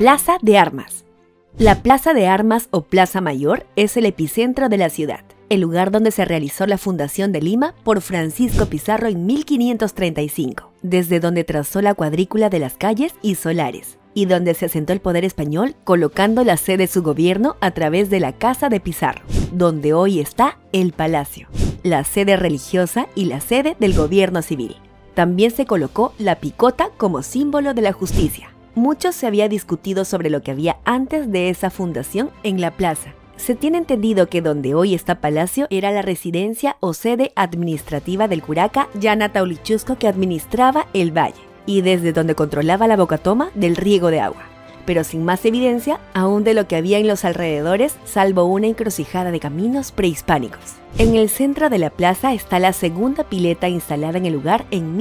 Plaza de Armas. La Plaza de Armas o Plaza Mayor es el epicentro de la ciudad, el lugar donde se realizó la fundación de Lima por Francisco Pizarro en 1535, desde donde trazó la cuadrícula de las calles y solares, y donde se asentó el poder español colocando la sede de su gobierno a través de la Casa de Pizarro, donde hoy está el Palacio, la sede religiosa y la sede del gobierno civil. También se colocó la picota como símbolo de la justicia. Mucho se había discutido sobre lo que había antes de esa fundación en la plaza. Se tiene entendido que donde hoy está Palacio era la residencia o sede administrativa del curaca Yana Taulichusco, que administraba el valle y desde donde controlaba la bocatoma del riego de agua, pero sin más evidencia aún de lo que había en los alrededores, salvo una encrucijada de caminos prehispánicos. En el centro de la plaza está la segunda pileta instalada en el lugar en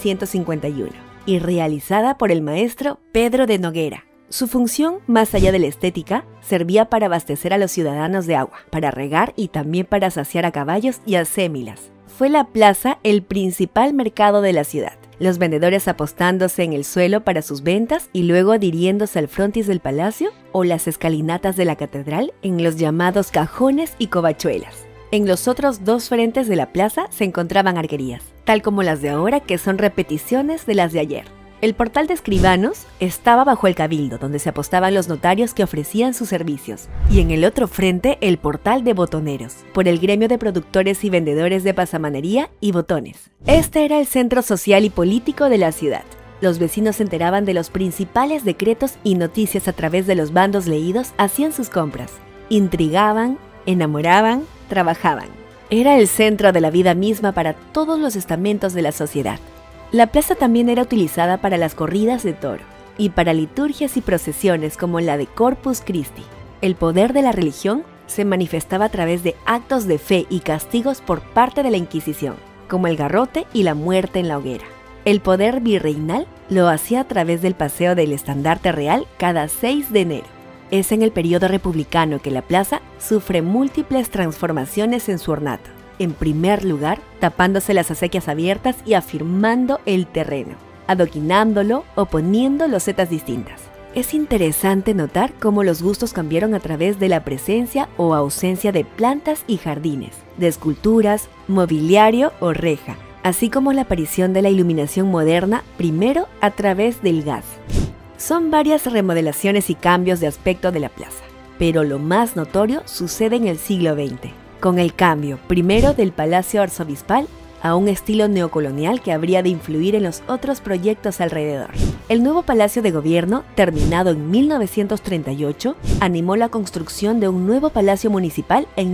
1651 y realizada por el maestro Pedro de Noguera. Su función, más allá de la estética, servía para abastecer a los ciudadanos de agua, para regar y también para saciar a caballos y acémilas. Fue la plaza el principal mercado de la ciudad, los vendedores apostándose en el suelo para sus ventas y luego adhiriéndose al frontis del palacio o las escalinatas de la catedral en los llamados cajones y covachuelas. En los otros dos frentes de la plaza se encontraban arquerías, tal como las de ahora, que son repeticiones de las de ayer. El portal de escribanos estaba bajo el cabildo, donde se apostaban los notarios que ofrecían sus servicios, y en el otro frente el portal de botoneros, por el gremio de productores y vendedores de pasamanería y botones. Este era el centro social y político de la ciudad. Los vecinos se enteraban de los principales decretos y noticias a través de los bandos leídos, hacían sus compras, intrigaban, enamoraban, trabajaban. Era el centro de la vida misma para todos los estamentos de la sociedad. La plaza también era utilizada para las corridas de toro y para liturgias y procesiones como la de Corpus Christi. El poder de la religión se manifestaba a través de actos de fe y castigos por parte de la Inquisición, como el garrote y la muerte en la hoguera. El poder virreinal lo hacía a través del paseo del estandarte real cada 6 de enero. Es en el periodo republicano que la plaza sufre múltiples transformaciones en su ornato. En primer lugar, tapándose las acequias abiertas y afirmando el terreno, adoquinándolo o poniendo losetas distintas. Es interesante notar cómo los gustos cambiaron a través de la presencia o ausencia de plantas y jardines, de esculturas, mobiliario o reja, así como la aparición de la iluminación moderna, primero a través del gas. Son varias remodelaciones y cambios de aspecto de la plaza, pero lo más notorio sucede en el siglo XX, con el cambio primero del Palacio Arzobispal a un estilo neocolonial que habría de influir en los otros proyectos alrededor. El nuevo Palacio de Gobierno, terminado en 1938, animó la construcción de un nuevo Palacio Municipal en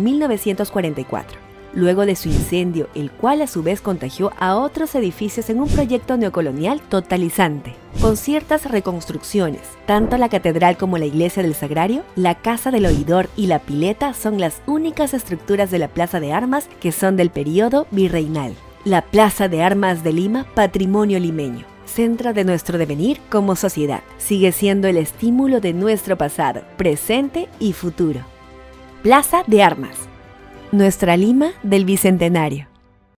1944. Luego de su incendio, el cual a su vez contagió a otros edificios en un proyecto neocolonial totalizante, con ciertas reconstrucciones. Tanto la catedral como la iglesia del Sagrario, la casa del oidor y la pileta son las únicas estructuras de la Plaza de Armas que son del periodo virreinal. La Plaza de Armas de Lima, patrimonio limeño, centro de nuestro devenir como sociedad, sigue siendo el estímulo de nuestro pasado, presente y futuro. Plaza de Armas. Nuestra Lima del Bicentenario.